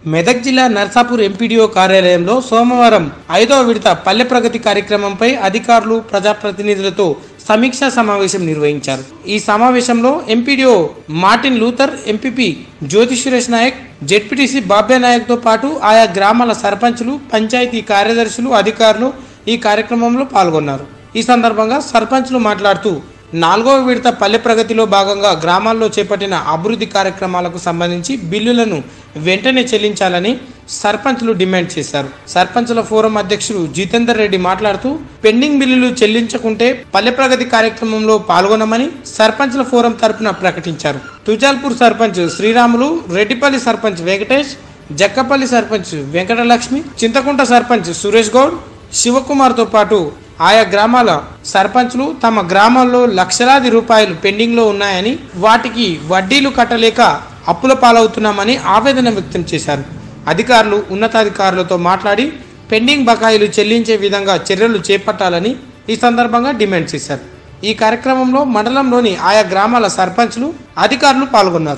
మెదక్ జిల్లా నర్సాపూర్ ఎంపీడీఓ కార్యాలయంలో సోమవారం 5వ విడత పల్లె ప్రగతి కార్యక్రమంపై అధికారులు ప్రజాప్రతినిధులతో సమీక్షా సమావేశం నిర్వహించారు। ఈ సమావేశంలో MPDO Martin Luther, MPP Jyothi Suresh Naik, ZPTC Babya Naik తో పాటు ఆయా గ్రామాల సర్పంచులు, పంచాయతీ కార్యదర్శులు, అధికారులు ఈ కార్యక్రమంలో పాల్గొన్నారు। ఈ సందర్భంగా సర్పంచులు మాట్లాడుతూ 4వ విడత పల్లె ప్రగతిలో భాగంగా గ్రామాల్లో చేపట్టిన అభివృద్ధి కార్యక్రమాలకు సంబంధించి బిల్లులను వెంటనే చెల్లించాలని సర్పంచులు డిమాండ్ చేశారు। సర్పంచుల ఫోరం అధ్యక్షుడు జితేందర్ రెడ్డి మాట్లాడుతూ పెండింగ్ బిల్లులు చెల్లించకుంటే పల్లె ప్రగతి కార్యక్రమంలో పాల్గొనమని సర్పంచుల ఫోరం తరపున ప్రకటించారు। తుజాల్పూర్ సర్పంచ్ శ్రీరాములు, రెడ్డిపల్లి సర్పంచ్ వెంకటేష్, జక్కపల్లి సర్పంచ్ వెంకటలక్ష్మి, చింతకుంట సర్పంచ్ సురేష్ గౌడ్, శివకుమార్ తో పాటు ఆయా గ్రామాల సర్పంచులు తమ గ్రామాల్లో లక్షలాది రూపాయలు పెండింగ్ లో ఉన్నాయని, వాటికి వడ్డీలు కట్టలేక అప్పుల పాలవుతున్నామని ఆవేదన వ్యక్తం చేశారు। అధికారులు ఉన్నతాధికారులతో మాట్లాడి పెండింగ్ బకాయిలు చెల్లించే విధంగా చర్యలు చేపట్టాలని ఈ సందర్భంగా డిమాండ్ చేశారు। ఈ కార్యక్రమంలో మండలంలోని ఆయా గ్రామాల సర్పంచులు, అధికారులు పాల్గొన్నారు।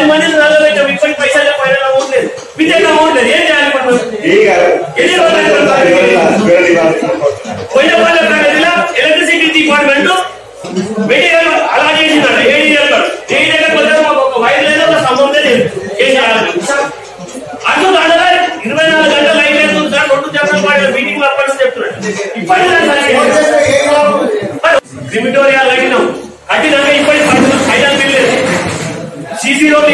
सीसी रोड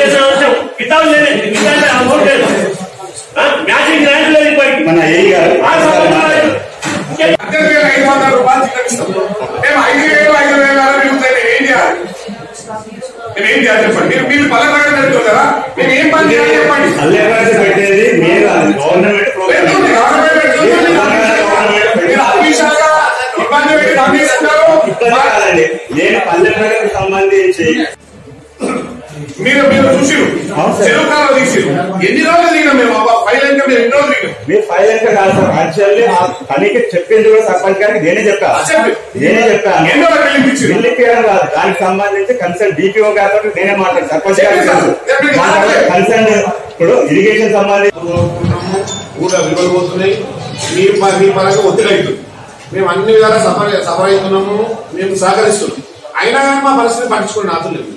సంబంధించి మీరు చూసిరు చెరువుకాలో తీసిరు ఎన్ని రోజులు దిగినాం మేము ఫైల్ ఇంకా మీరు ఎన్ని రోజులు దిగినాం మీరు ఫైల్ ఇంకా కాదు సార్ యాక్చువల్లీ పనికి చెప్పింది కూడా సర్పంచ్ గారికి నేనే చెప్పాను ఎన్నో బిల్లు ఇప్పించడం కాదు దానికి సంబంధించి కన్సర్న్ డిపిఓ గారితో నేనే మాట్లాడు సర్పంచ్ గారికి కన్సర్న్ ఇప్పుడు ఇరిగేషన్ సంబంధించి కూడా వివరబోతున్నాయి మీ పరంగా ఒత్తిడి అవుతుంది మేము అన్ని విధాలా సఫర్ అవుతున్నాము మేము సహకరిస్తున్నాం అయినా కానీ మా పరిస్థితి పట్టించుకుని నాతో లేదు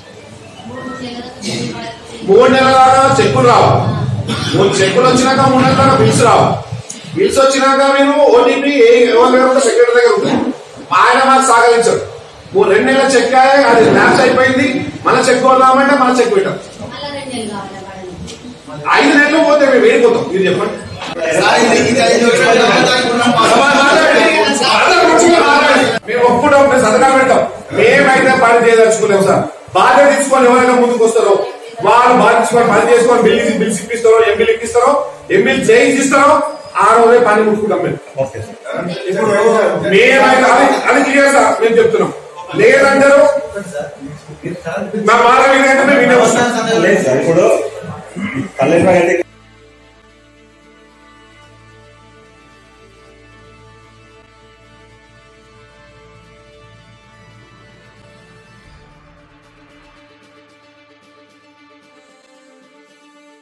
3 నెలల దాకా చెక్కులు రావు చెక్కులు వచ్చినాక 3 నెలల దాకా బిల్స్ రావు బిల్స్ వచ్చినాక మేము ఓటీపీ ఎవరు సెక్రటరీ దగ్గర ఉంటుంది ఆయన మాకు సహకరించారు 2 నెలల చెక్ అది ల్యాప్స్ అయిపోయింది మన చెక్ కొడదామంటే మన చెక్ పెట్టాం 5 నెలలు పోతే మేము వెళ్ళిపోతాం మీరు చెప్పండి మేము ఒప్పుకుంటాం సంతకాలు పెడతాం మేమైతే పని చేయదలుచుకోలేము సార్ బాధ్యత తీసుకొని ఎవరైనా ముందుకు వస్తారో వాళ్ళు బాధ్యత తీసుకొని పని చేసుకొని బిల్స్ ఇప్పిస్తారో ఎంబీలు ఇప్పిస్తారో ఎంబీలు చేయిస్తారో ఆ రోజే పని ముట్టుకుంటాం మేము ఇప్పుడు మేమైతే అది క్లియర్ సార్ మేము చెప్తున్నాం లేదంటారు మా మాట వినంటే మేము వినే వస్తాం ఇప్పుడు